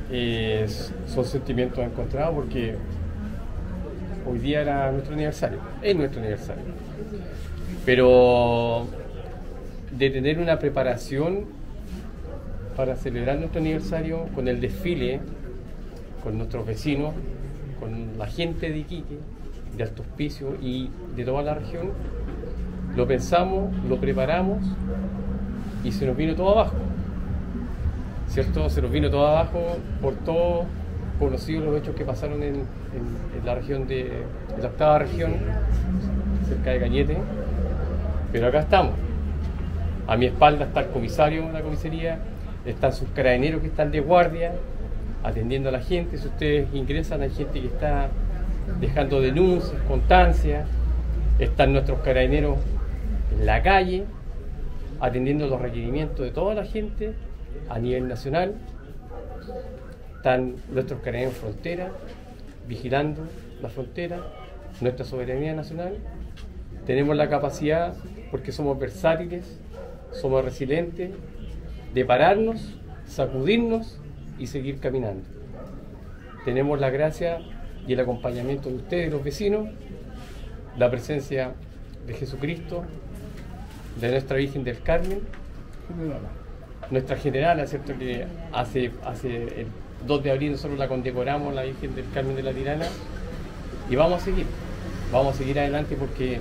son sentimientos encontrados porque hoy día era nuestro aniversario, es nuestro aniversario. Pero de tener una preparación para celebrar nuestro aniversario con el desfile, con nuestros vecinos, con la gente de Iquique, de Alto Hospicio y de toda la región, lo pensamos, lo preparamos y se nos vino todo abajo, ¿cierto? Se nos vino todo abajo por todos conocidos los hechos que pasaron en la región en la octava región, cerca de Cañete. Pero acá estamos. A mi espalda está el comisario de la comisaría, están sus carabineros que están de guardia, atendiendo a la gente. Si ustedes ingresan, hay gente que está dejando denuncias, constancias. Están nuestros carabineros en la calle, atendiendo los requerimientos de toda la gente a nivel nacional. Están nuestros carabineros en frontera, vigilando la frontera, nuestra soberanía nacional. Tenemos la capacidad, porque somos versátiles, somos resilientes, de pararnos, sacudirnos y seguir caminando. Tenemos la gracia y el acompañamiento de ustedes, los vecinos, la presencia de Jesucristo, de nuestra Virgen del Carmen, nuestra generala, ¿cierto? Que hace el 2 de abril nosotros la condecoramos, la Virgen del Carmen de la Tirana, y vamos a seguir adelante porque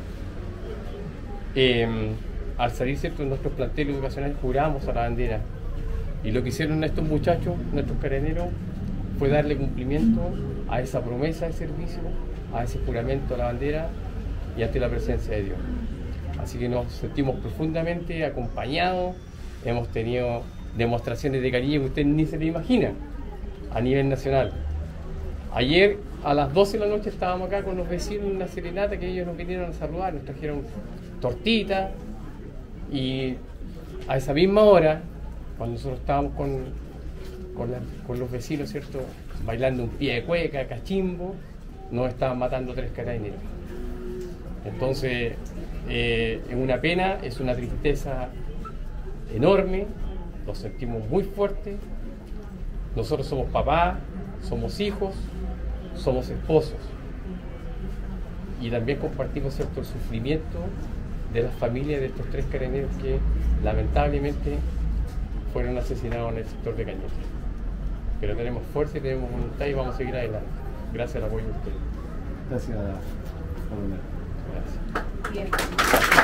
al salir, ¿cierto?, en nuestros planteles educacionales juramos a la bandera, y lo que hicieron estos muchachos, nuestros carabineros, fue darle cumplimiento a esa promesa de servicio, a ese juramento a la bandera y ante la presencia de Dios. Así que nos sentimos profundamente acompañados, hemos tenido demostraciones de cariño que ustedes ni se le imaginan a nivel nacional. Ayer a las 12 de la noche estábamos acá con los vecinos en una serenata que ellos nos vinieron a saludar, nos trajeron tortitas, y a esa misma hora, cuando nosotros estábamos con los vecinos, ¿cierto?, bailando un pie de cueca, cachimbo, nos estaban matando 3 carabineros. Entonces, es una pena, es una tristeza enorme, lo sentimos muy fuerte. Nosotros somos papás, somos hijos, somos esposos, y también compartimos, ¿cierto?, el sufrimiento de las familias de estos 3 carabineros que lamentablemente fueron asesinados en el sector de Cañete. Pero tenemos fuerza y tenemos voluntad y vamos a seguir adelante. Gracias al apoyo de ustedes. Gracias, coronel. Gracias. Bien.